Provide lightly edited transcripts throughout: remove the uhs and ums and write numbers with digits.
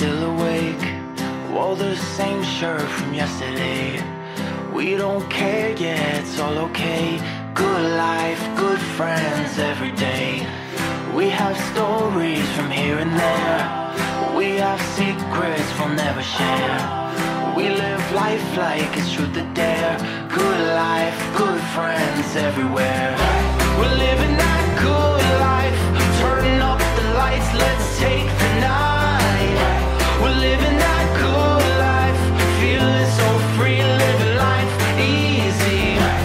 still awake, wore the same shirt from yesterday. We don't care, yeah, it's all okay. Good life, good friends every day. We have stories from here and there. We have secrets we'll never share. We live life like it's truth or dare. Good life, good friends everywhere. We're living that good life. Turn up the lights, let's take the night. We're living that good life. Feeling so free, living life easy.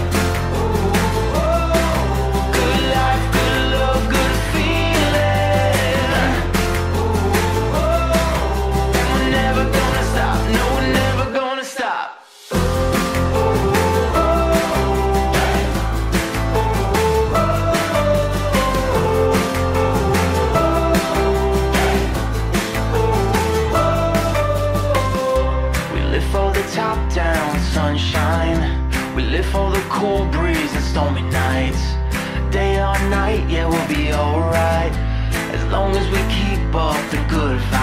Good life, good love, good feeling. And we're never gonna stop, no, we're never gonna stop. Top down sunshine, we live for the cool breeze and stormy nights. Day or night, yeah, we'll be alright, as long as we keep up the good vibes.